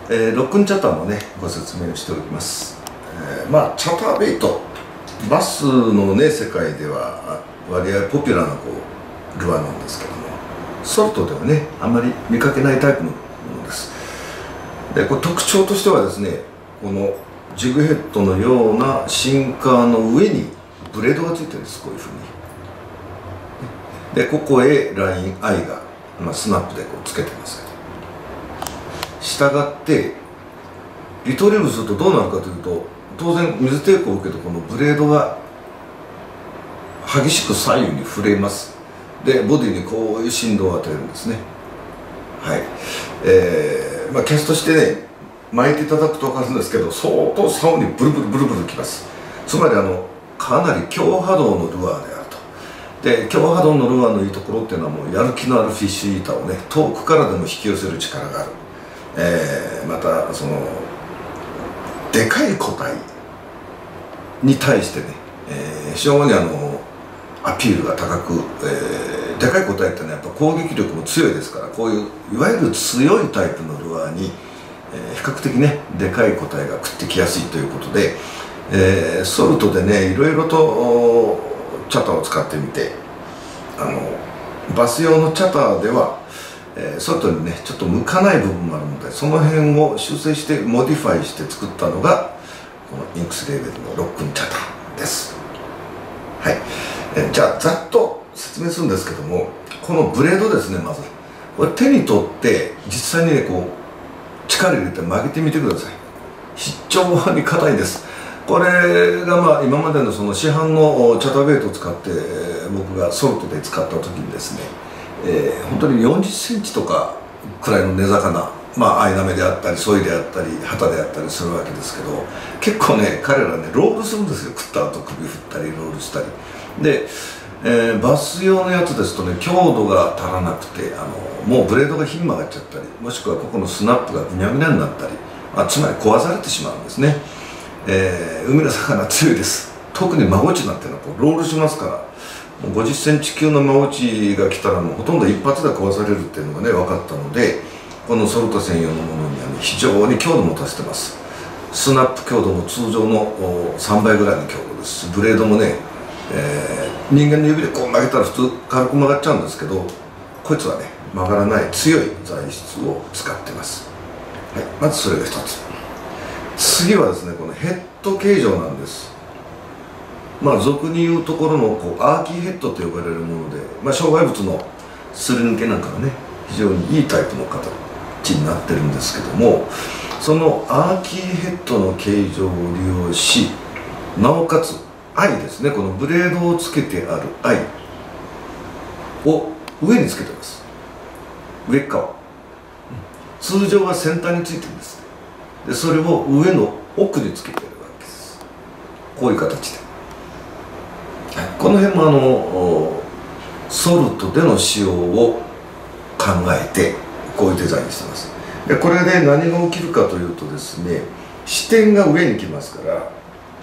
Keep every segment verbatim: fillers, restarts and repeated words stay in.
えー、ロックンチャターのねご説明をしておきます。えー、まあチャターベイト、バスのね世界では割合ポピュラーなこうルアーなんですけども、ソルトではねあんまり見かけないタイプのものです。でこれ特徴としてはですね、このジグヘッドのようなシンカーの上にブレードがついてるんです。こういうふうにで、ここへライン アイ が、まあ、スナップでこうつけてます。したがってリトリーブするとどうなるかというと、当然水抵抗を受けてこのブレードが激しく左右に振れます。でボディにこういう振動を与えるんですね。はい、えー、まあキャストしてね巻いていただくと分かるんですけど、相当竿にブルブルブルブルきます。つまりあのかなり強波動のルアーであると。で強波動のルアーのいいところっていうのは、もうやる気のあるフィッシュイーターをね遠くからでも引き寄せる力がある。えー、またそのでかい個体に対してね、えー、非常にあのアピールが高く、えー、でかい個体ってのはやっぱ攻撃力も強いですから、こういういわゆる強いタイプのルアーに、えー、比較的ねでかい個体が食ってきやすいということで、えー、ソルトでねいろいろとチャターを使ってみて、あのバス用のチャターではえー、ソルトにねちょっと向かない部分もあるので、その辺を修正してモディファイして作ったのがこのインクスレーベルのロックンチャターです。はい、えー、じゃあざっと説明するんですけども、このブレードですね、まずこれ手に取って実際にねこう力入れて曲げてみてください。非常に硬いです。これがまあ今までのその市販のチャターベイトを使って僕がソルトで使った時にですね、えー、本当によんじゅっセンチとかくらいの根魚、まあアイナメであったりソイであったりハタであったりするわけですけど、結構ね彼らねロールするんですよ。食った後首振ったりロールしたりで、えー、バス用のやつですとね強度が足らなくて、あのもうブレードがひん曲がっちゃったり、もしくはここのスナップがぐにゃぐにゃになったり、あつまり壊されてしまうんですね。えー、海の魚強いです。特にマゴチなんていうのはこうロールしますから、ごじゅっセンチ級のマゴチが来たらもうほとんど一発で壊されるっていうのがね分かったので、このソルト専用のものにはね非常に強度も足してます。スナップ強度も通常のさんばいぐらいの強度ですし、ブレードもね、えー、人間の指でこう曲げたら普通軽く曲がっちゃうんですけど、こいつはね曲がらない強い材質を使ってます。はい、まずそれが一つ。次はですねこのヘッド形状なんです。まあ俗に言うところのこうアーキーヘッドと呼ばれるもので、まあ、障害物のすり抜けなんかがね非常にいいタイプの形になってるんですけども、そのアーキーヘッドの形状を利用し、なおかつアイですね、このブレードをつけてあるアイを上につけてます。上側通常は先端についてるんです。でそれを上の奥につけてるわけです。こういう形で、この辺もあのソルトでの使用を考えてこういうデザインにしてます。でこれで何が起きるかというとですね、視点が上に来ますから、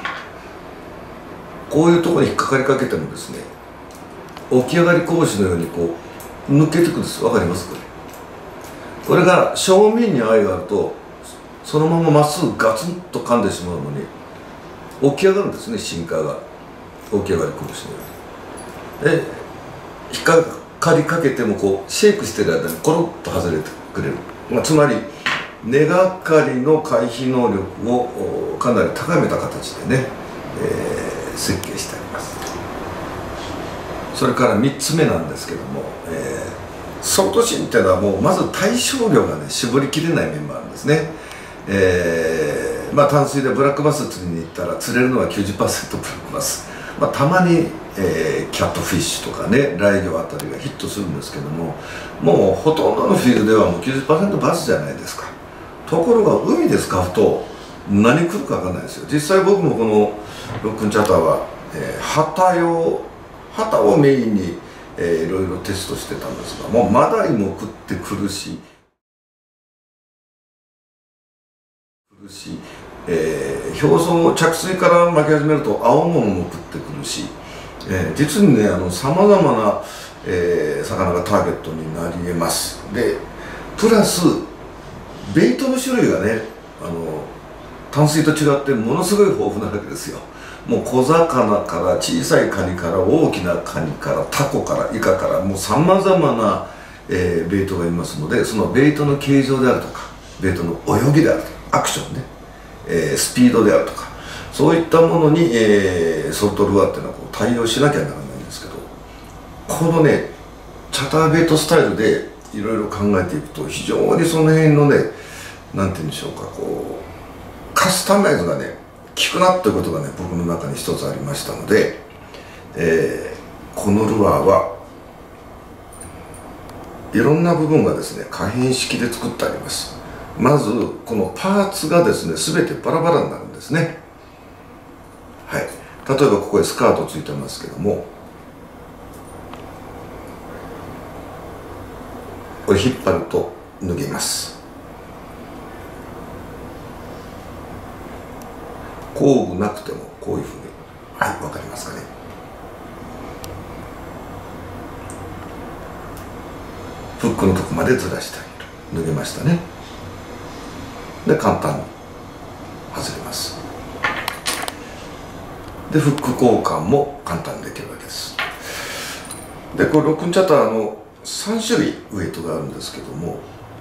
こういうところに引っかかりかけてもですね、起き上がり格子のようにこう抜けていくんです。わかりますこれ。これが正面にアイがあるとそのまままっすぐガツンと噛んでしまうのに起き上がるんですね、シンカーが起き上がり格子のように。で引っかかりかけてもこうシェイクしてる間にコロッと外れてくれる、まあ、つまり根がかりの回避能力をかなり高めた形でね、えー、設計してあります。それからみっつめなんですけども、えー、ソルト芯っていうのはもうまず対象量がね絞りきれない面もあるんですね。えー、まあ淡水でブラックバス釣りに行ったら釣れるのは きゅうじゅっパーセント ブラックバス、まあ、たまに、えー、キャットフィッシュとかねライギョあたりがヒットするんですけども、もうほとんどのフィールドではもう きゅうじゅっパーセント バスじゃないですか。ところが海で使うと何来るか分かんないですよ。実際僕もこのロックンチャターは、えー、旗用旗をメインに、えー、いろいろテストしてたんですが、もうマダイも食ってくるしくるし、えー、表層着水から巻き始めると青物も食ってくるし、えー、実にねさまざまな、えー、魚がターゲットになり得ます。でプラスベイトの種類がね、あの淡水と違ってものすごい豊富なわけですよ。もう小魚から小さいカニから大きなカニからタコからイカからもうさまざまな、えー、ベイトがいますので、そのベイトの形状であるとかベイトの泳ぎであるとかアクションね、えー、スピードであるとかそういったものに、えー、ソルトルアーっていうのはこう対応しなきゃならないんですけど、このねチャターベイトスタイルでいろいろ考えていくと非常にその辺のねなんて言うんでしょうか、こうカスタマイズがね効くなということがね僕の中に一つありましたので、えー、このルアーはいろんな部分がですね可変式で作ってあります。まずこのパーツがですね全てバラバラになるんですね。はい、例えばここへスカートついてますけども、これ引っ張ると脱げます。工具なくてもこういうふうに、はい、わかりますかね。フックのとこまでずらしてあげる。脱げましたね。で簡単に外れます。でフック交換も簡単にできるわけです。でこれロックンチャターのさん種類ウエイトがあるんですけども、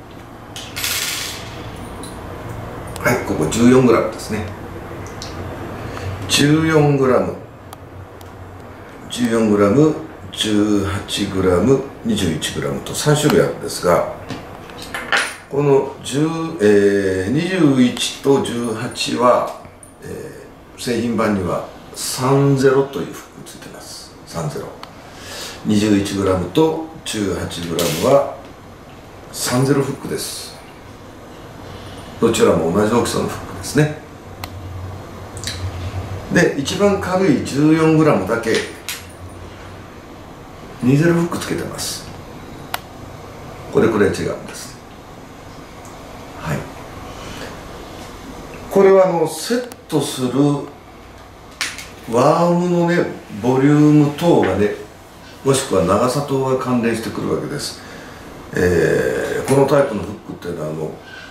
はい、ここ じゅうよんグラム ですね。じゅうよんグラム、じゅうよんグラム、じゅうはちグラム、にじゅういちグラム とさん種類あるんですが、この10、えー、にじゅういちとじゅうはちは、えー、製品版にはさんじゅうというフックついてます。さんじゅう。にじゅういちグラム と じゅうはちグラム はさんじゅうフックです。どちらも同じ大きさのフックですね。で一番軽い じゅうよんグラム だけにじゅうフックつけてます。これくらい違うんです。はい、これはあのセットするワームのねボリューム等がね、もしくは長さ等が関連してくるわけです。えー、このタイプのフックっていうのはあの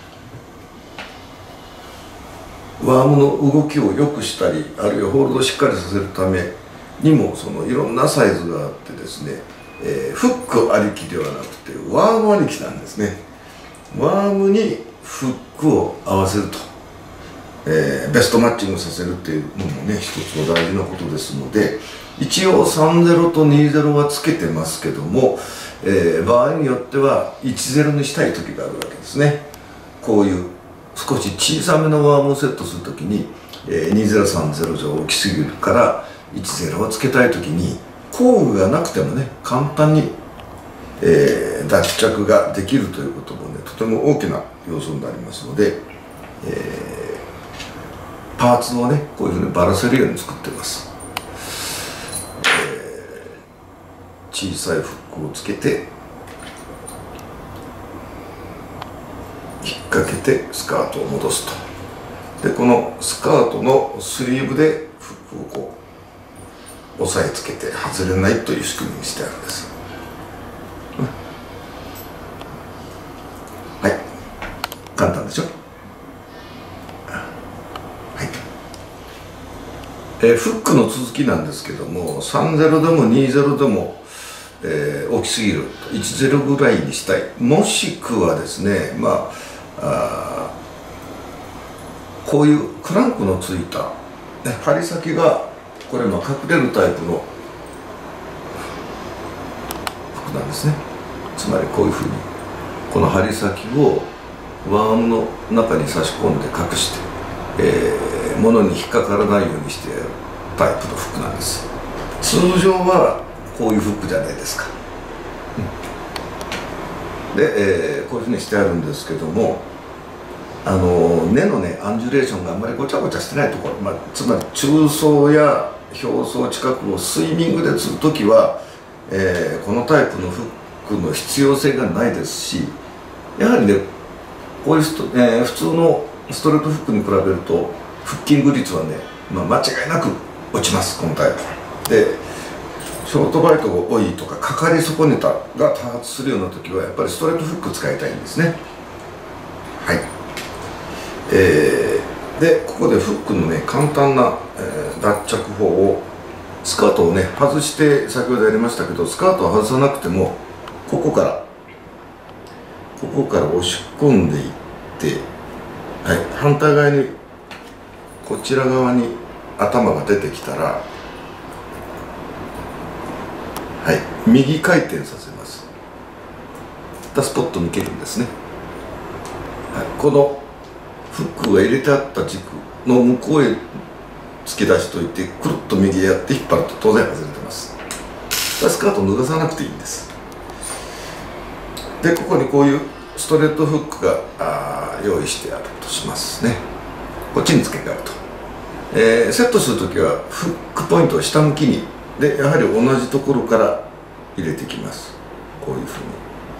ワームの動きを良くしたり、あるいはホールドをしっかりさせるためにもそのいろんなサイズがあってですね、えー、フックありきではなくてワームありきなんですね。ワームにフックを合わせると、えー、ベストマッチングさせるっていうのもね一つの大事なことですので、一応さんじゅうとにじゅうはつけてますけども、えー、場合によってはいちじゅうにしたい時があるわけですね。こういう少し小さめのワームをセットするときに、えー、にじゅう、さんじゅうじゃ大きすぎるからいちじゅうをつけたいときに工具がなくてもね簡単に、えー、脱着ができるということもねとても大きな要素になりますので、えー、パーツをねこういうふうにばらせるように作ってます。えー、小さいフックをつけて引っ掛けてスカートを戻すと。でこのスカートのスリーブでフックをこう押さえつけて外れないという仕組みにしてあるんです。はい、簡単でしょ。はい、えー、フックの続きなんですけども、さんじゅうでもにじゅうでも、えー、大きすぎるいちじゅうぐらいにしたい、もしくはですね、まああこういうクランクのついた、ね、針先がこれも隠れるタイプの服なんですね。つまりこういうふうにこの針先をワームの中に差し込んで隠して、えー、物に引っかからないようにしてやるタイプの服なんです。通常はこういう服じゃないですか。うん、で、えー、こういうふうにしてあるんですけども、あの根のねアンジュレーションがあんまりごちゃごちゃしてないところ、まあ、つまり中層や表層近くをスイミングで釣るときは、えー、このタイプのフックの必要性がないですし、やはりねこういうスト、えー、普通のストレートフックに比べるとフッキング率はね、まあ、間違いなく落ちます。このタイプでショートバイトが多いとかかかり損ねたが多発するような時はやっぱりストレートフック使いたいんですね。はい。 えー、でここでフックのね簡単な、えー、脱着法をスカートをね外して先ほどやりましたけど、スカートを外さなくてもここからここから押し込んでいって、はい、反対側にこちら側に頭が出てきたら、はい、右回転させます。スポット抜けるんですね。はい、このフックが入れてあった軸の向こうへ突き出しといて、くるっと右へやって引っ張ると当然外れてます。スカートを脱がさなくていいんです。でここにこういうストレートフックがあ用意してあるとしますね。こっちに付け替えると、えー、セットするときはフックポイントを下向きにで、やはり同じところから入れていきます。こういうふうに、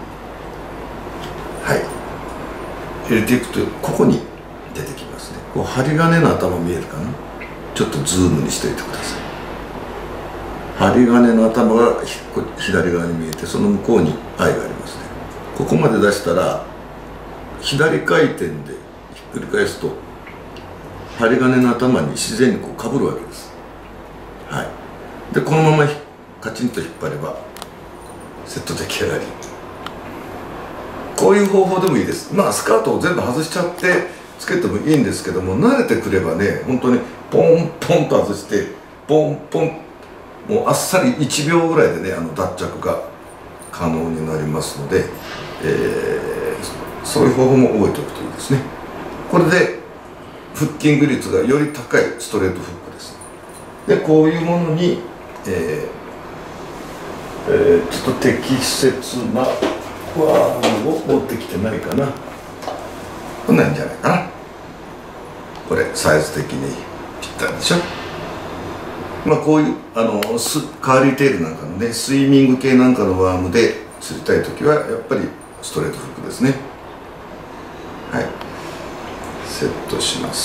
はい、入れていくとここに出てきますね。こう針金の頭見えるかな。ちょっとズームにしておいてください。針金の頭が左側に見えて、その向こうに愛がありますね。ここまで出したら左回転でひっくり返すと針金の頭に自然にこうかぶるわけです。はい、でこのままカチンと引っ張ればセット出来上がり。こういう方法でもいいです。まあスカートを全部外しちゃってつけてもいいんですけども、慣れてくればね、本当にポンポンと外してポンポン、もうあっさりいちびょうぐらいでね、あの脱着が可能になりますので、えー、そういう方法も覚えておくといいですね。これでフッキング率がより高いストレートフックです。でこういうものに、えーえー、ちょっと適切なワームを持ってきてないかな。こんなんじゃないかな。これサイズ的にぴったりでしょ。まあこういうあのスカーリーテールなんかのね、スイミング系なんかのワームで釣りたい時はやっぱりストレートフックですね。はい、セットします。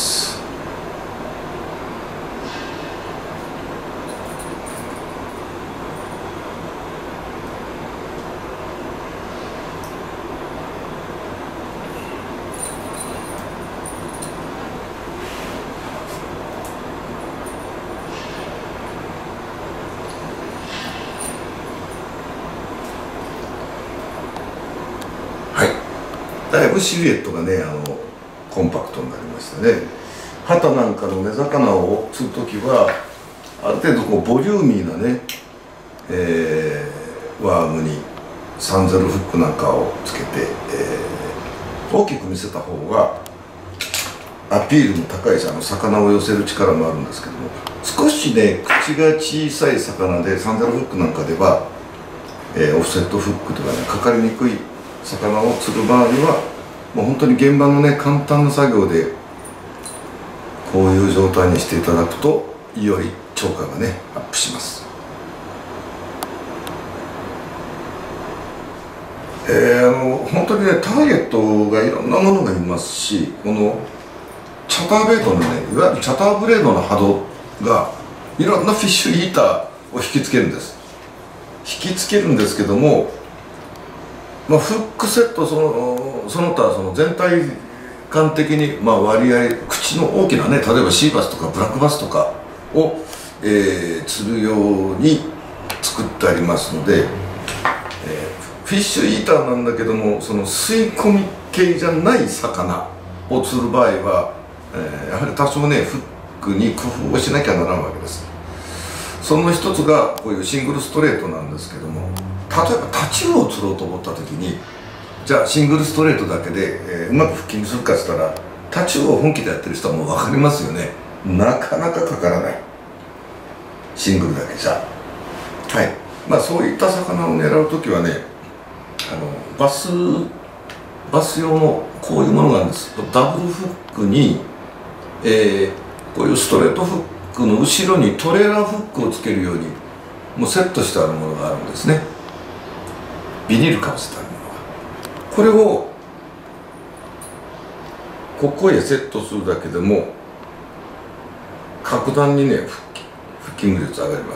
だいぶシルエットがね、あのコンパクトになりましたね。旗なんかの目魚を釣るときはある程度こうボリューミーなね、えー、ワームにさんじゅうフックなんかをつけて、えー、大きく見せた方がアピールの高いし、あの魚を寄せる力もあるんですけども、少しね口が小さい魚でさんじゅうフックなんかでは、えー、オフセットフックとかねかかりにくい魚を釣る場合はもう本当に現場のね簡単な作業でこういう状態にしていただくとより釣果がねアップします。えー、あの本当にねターゲットがいろんなものがいますし、このチャターベイトのねいわゆるチャターブレードの波動がいろんなフィッシュヒーターを引きつけるんです。引きつけるんですけども、まあ、フックセットそのその他その全体感的にまあ割合口の大きなね、例えばシーバスとかブラックバスとかを、えー、釣るように作ってありますので、えー、フィッシュイーターなんだけどもその吸い込み系じゃない魚を釣る場合は、えー、やはり多少ねフックに工夫をしなきゃならんわけです。その一つがこういうシングルストレートなんですけども、例えばタチウオを釣ろうと思った時にじゃあシングルストレートだけで、えー、うまくフッキングするかっつったら、タチウオを本気でやってる人はもう分かりますよね。なかなかかからない、シングルだけじゃ。はい、まあそういった魚を狙う時はね、あのバスバス用のこういうものがあるんです。ダブルフックに、えー、こういうストレートフックの後ろにトレーラーフックをつけるようにもうセットしてあるものがあるんですね。ビニールかぶせてあるものが、これをここへセットするだけでも格段にねフッキング率上がります。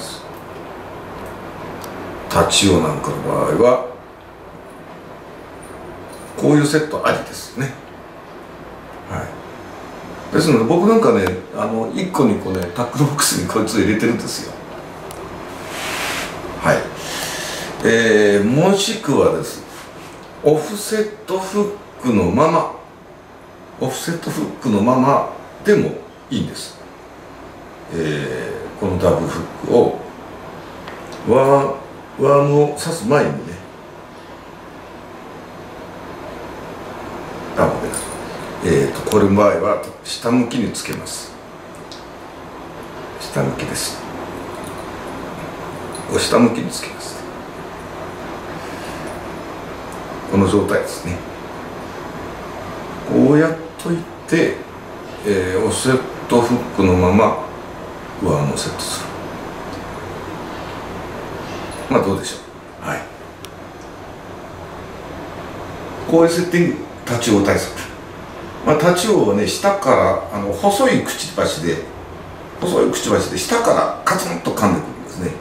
タチウオなんかの場合はこういうセットありですね。はい、 ですので僕なんかね、あのいっこにこねタックルボックスにこいつを入れてるんですよ。はい、えー、もしくはです、オフセットフックのままオフセットフックのままでもいいんです。えー、このダブルフックをワーワームを刺す前にね、あ、ごめんなさい。えーと、これの場合は下向きにつけます。下向きです。こう下向きにつけます。この状態ですね。こうやっといて、えー、オフセットフックのままワームをセットする。まあどうでしょう。はい。こういうセッティング、立ち王対策。まあ、立ち王はね、下からあの細いくちばしで細いくちばしで下からカツンと噛んでくるんですね。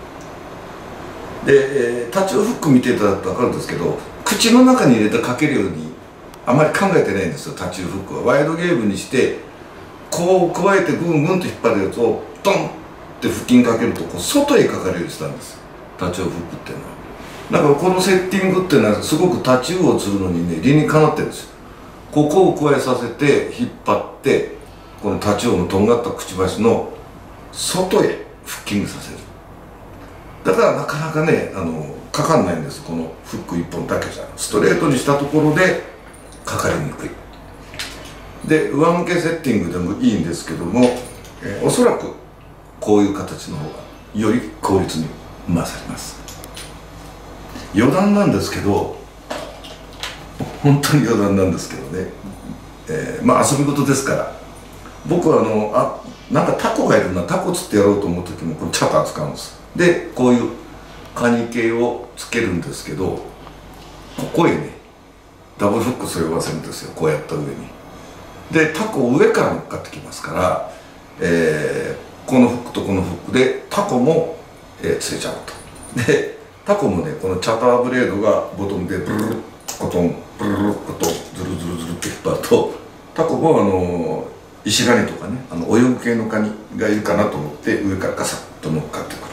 で、えー、立ち王フック見ていただくと分かるんですけど、口の中に入れてかけるようにあまり考えてないんですよ。立ち王フックはワイドゲームにしてこう加えてぐんぐんと引っ張るやつをドンって腹筋かけるとこう外へかかるようにしたんです、立ち王フックっていうのは。だからこのセッティングっていうのはすごく立ち王をするのにね、理にかなってるんですよ。ここを加えさせて引っ張ってこの立ち王のとんがったくちばしの外へフッキングさせる。だからなかなかね、あのかかんないんです。このフックいっぽんだけじゃストレートにしたところでかかりにくい。で上向けセッティングでもいいんですけども、えー、おそらくこういう形の方がより効率に勝ります。余談なんですけど、本当に余談なんですけどね、えー、まあ遊び事ですから、僕はあのあなんかタコがいるな、タコ釣ってやろうと思う時もこのチャター使うんです。でこういうカニ系をつけるんですけど、ここへねダブルフックそれをわせるんですよ。こうやった上にでタコ上から乗っかってきますから、えー、このフックとこのフックでタコも、えー、ついちゃうと。でタコもね、このチャターブレードがボトムでブルルッコトンブルルッコトンズルズルズルって引っ張ると、タコもあの石ガニとかね、あの泳ぐ系のカニがいるかなと思って上からガサッと乗っかってく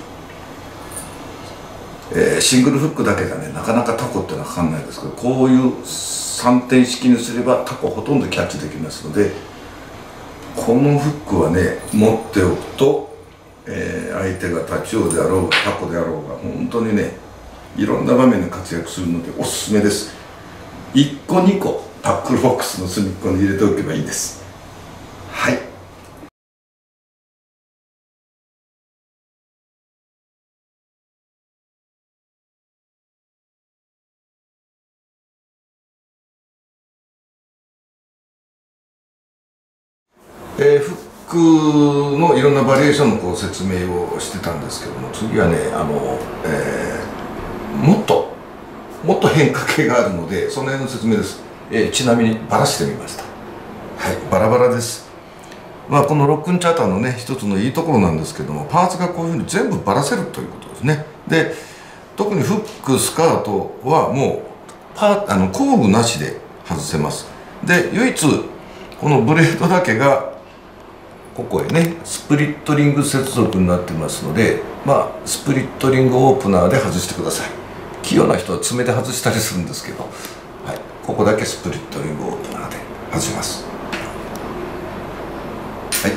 る。えー、シングルフックだけじゃねなかなかタコってのはかかんないですけど、こういうさんてん式にすればタコほとんどキャッチできますので、このフックはね持っておくと、えー、相手がタチウオであろうがタコであろうが本当にねいろんな場面で活躍するのでおすすめです。いっこにこタックルボックスの隅っこに入れておけばいいんです。はい。えー、フックのいろんなバリエーションのこう説明をしてたんですけども、次はねあの、えー、もっともっと変化系があるのでその辺の説明です。えー、ちなみにバラしてみました。はい、バラバラです。まあこのロックンチャーターのね一つのいいところなんですけども、パーツがこういうふうに全部バラせるということですね。で特にフックスカートはもうパあの工具なしで外せます。で唯一このブレードだけがここへねスプリットリング接続になってますので、まあスプリットリングオープナーで外してください。器用な人は爪で外したりするんですけど、はい、ここだけスプリットリングオープナーで外します。はい、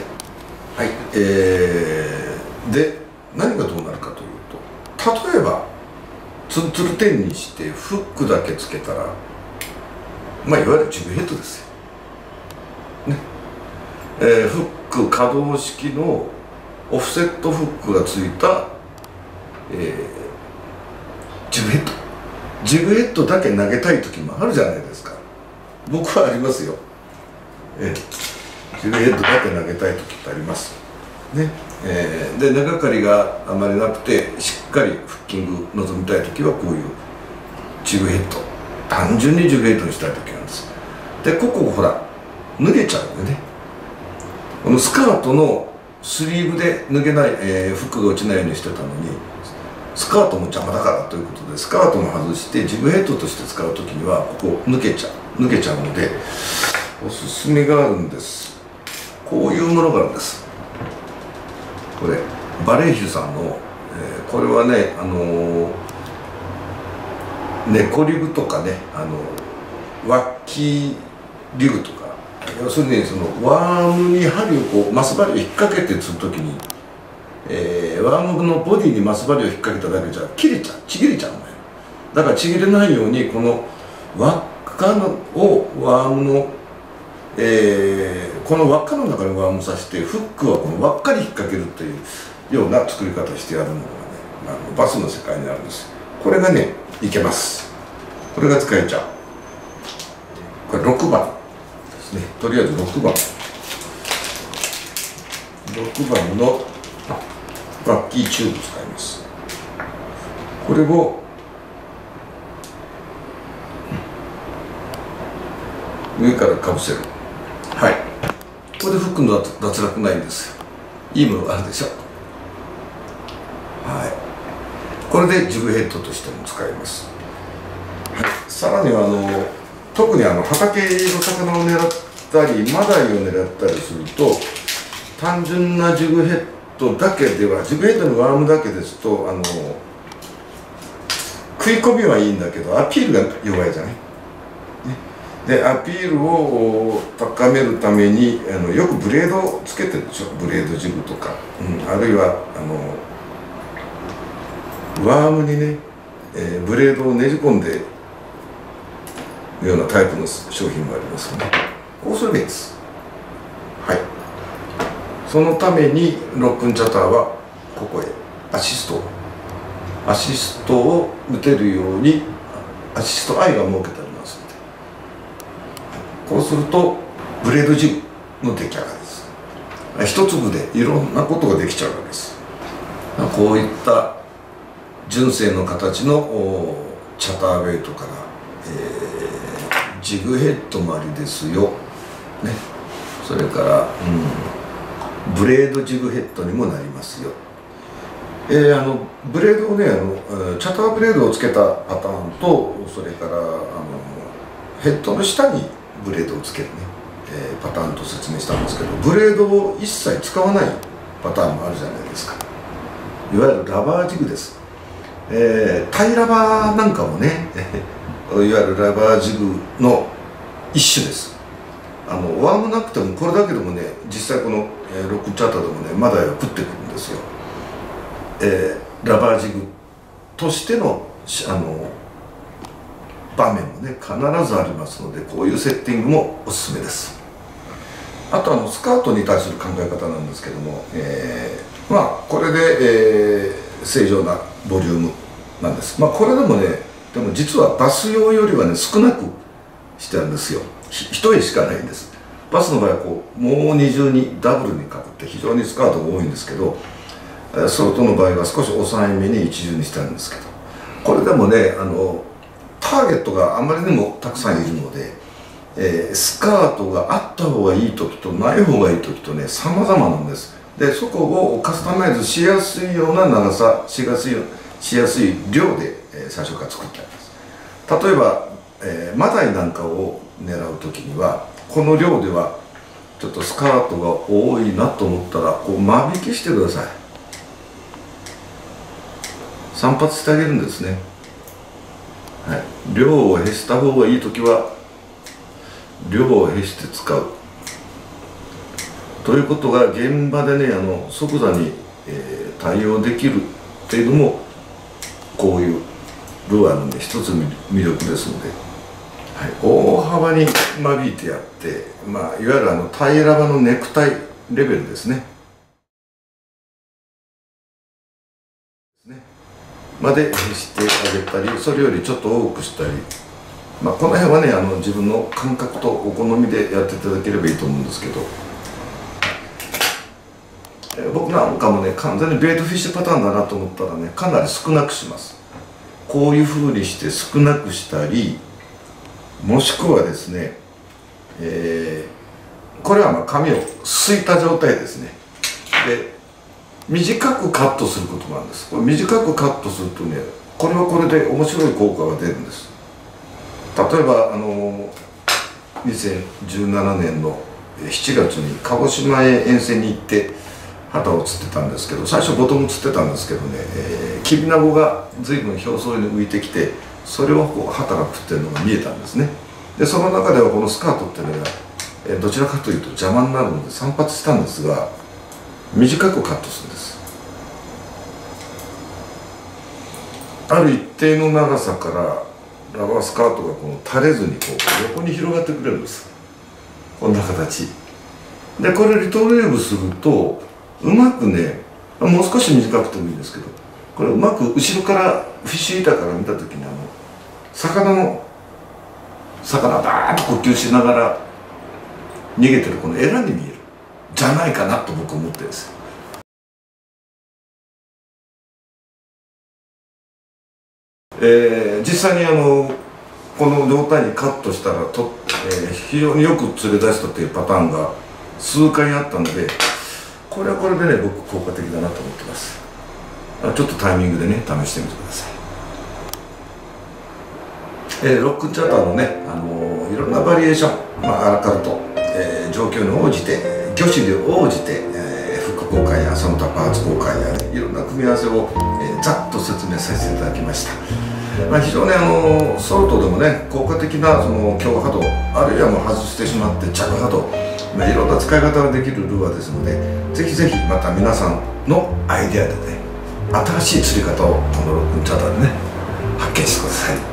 はい、えー、で何がどうなるかというと、例えばツルツルテンにしてフックだけつけたら、まあいわゆるジグヘッドですよ、ねえー、フック可動式のオフセットフックがついた、えー、ジグヘッドジグヘッドだけ投げたい時もあるじゃないですか。僕はありますよ、えー、ジグヘッドだけ投げたい時ってありますね。えー、で根がかりがあまりなくてしっかりフッキング望みたい時はこういうジグヘッド、単純にジグヘッドにしたい時なんです。でここほら脱げちゃうんでね、このスカートのスリーブで脱げない、えー、フックが落ちないようにしてたのにスカートも邪魔だからということでスカートも外してジグヘッドとして使う時にはここ抜けちゃう抜けちゃうのでおすすめがあるんです。 こういうものがあるんです。これバレーヒュさんの、えー、これはね、あのー、ネコリグとかね、あのワッキリグとか、要するにそのワームに針をこうマス針を引っ掛けて釣るときに、えー、ワームのボディにマス針を引っ掛けただけじゃ切れちゃう、ちぎれちゃうのよ。だからちぎれないようにこの輪っかのをワームの、えー、この輪っかの中にワームさせて、フックはこの輪っかに引っ掛けるというような作り方をしてやるのがね、あのバスの世界にあるんです。これがねいけます。これが使えちゃう。これろくばんですね。とりあえずろくばんろくばんのバッキーチューブ使います。これを上からかぶせる。はい、これでフックの脱落ないんですよ。いいものがあるでしょ。はい、これでジグヘッドとしても使えます。はい、さらにはあの特にあの畑の魚を狙ったりマダイを狙ったりすると、単純なジグヘッドだけでは、ジグヘッドのワームだけですとあの食い込みはいいんだけどアピールが弱いじゃない。でアピールを高めるためにあのよくブレードをつけてるでしょ。ブレードジグとか、うん、あるいはあのワームにね、えー、ブレードをねじ込んでるようなタイプの商品もありますよね。こうするべきです。はい、そのためにロックンチャターはここへアシストアシストを打てるようにアシストアイが設けてありますので、こうするとブレードジグの出来上がりです。一粒でいろんなことができちゃうわけです。こういった純正の形のチャターベイトから、えー、ジグヘッドもありですよ、ね、それから、うん、ブレードジグヘッドにもなりますよ。えー、あのブレードをねあのチャターブレードをつけたパターンと、それからあのヘッドの下にブレードをつけるね、えー、パターンと説明したんですけど、ブレードを一切使わないパターンもあるじゃないですか。いわゆるラバージグです。えー、タイラバーなんかもねいわゆるラバージグの一種です。あのワームなくてもこれだけでもね、実際この、えー、ロックチャターでもねマダイは食ってくるんですよ。えー、ラバージグとしてのあの場面もね必ずありますので、こういうセッティングもおすすめです。あとあのスカートに対する考え方なんですけども、えー、まあこれで、えー、正常なボリュームなんです。まあこれでもね、でも実はバス用よりはね少なくしてあるんですよ。一重しかないんです。バスの場合はこうもう二重にダブルにかぶって非常にスカートが多いんですけど、ソロトの場合は少し抑えめに一重にしてあるんですけど、これでもねあのターゲットがあまりにもたくさんいるので、えー、スカートがあった方がいい時とない方がいい時とね様々なんです。でそこをカスタマイズしやすいような長さしやすいしやすい量で、えー、最初から作ってあります。例えば、えー、マダイなんかを狙う時にはこの量ではちょっとスカートが多いなと思ったらこう間引きしてください。散髪してあげるんですね。はい、量を減した方がいい時は量を減して使うということが現場でねあの即座に、えー、対応できるっていうのもこういうルアーの、ね、一つ魅力ですので、はい、大幅に間引いてやって、まあ、いわゆるあのタイラバのネクタイレベルですねまでしてあげたり、それよりちょっと多くしたり、まあ、この辺はねあの自分の感覚とお好みでやっていただければいいと思うんですけど、えー、僕なんかもね完全にベイトフィッシュパターンだなと思ったらねかなり少なくします。こういうふうにして少なくしたり、もしくはですね、えー、これはまあ紙をすいた状態ですね。で短くカットすることなんです。これ短くカットするとね、これはこれで面白い効果が出るんです。例えばあのにせんじゅうななねんの、 しちがつに鹿児島へ遠征に行って旗を釣ってたんですけど、最初ボトム釣ってたんですけどね、えー、キビナゴが随分表層に浮いてきて、それをこう旗が食ってるのが見えたんですね。でその中ではこのスカートっていうのが、えー、どちらかというと邪魔になるので散髪したんですが、短くカットするんです。ある一定の長さからラバースカートがこの垂れずにこう横に広がってくれるんです。こんな形で、これリトリーブするとうまくね、もう少し短くてもいいんですけど、これうまく後ろからフィッシュ板から見た時にあの魚の魚バーッと呼吸しながら逃げてるこのエラに見えるじゃないかなと僕は思ってるんですよ。えー、実際にあのこの状態にカットしたらと、えー、非常によく連れ出したというパターンが数回あったので、これはこれでね僕効果的だなと思ってます。ちょっとタイミングでね試してみてください。えー、ロックンチャーターのね、あのー、いろんなバリエーション、まあ、アラカルト、えー、状況に応じて魚種に応じて、えー、フック交換やその他パーツ交換や、ね、いろんな組み合わせを、えー、ざっと説明させていただきました。まあ、非常にあのー、ソルトでもね効果的なその強波動、あるいはもう外してしまって弱波動、まあ、いろんな使い方ができるルアーですので、ぜひぜひまた皆さんのアイデアでね新しい釣り方をこのロックンチャーターでね発見してください。